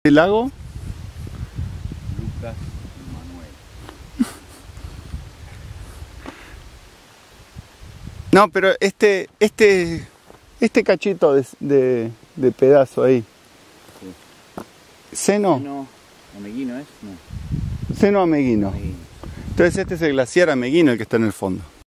¿El lago? Lucas Manuel. No, pero este cachito de pedazo ahí. Sí. ¿Seno? No, Ameguino es, no. Seno Ameguino. Ameguino. Entonces este es el glaciar Ameguino el que está en el fondo.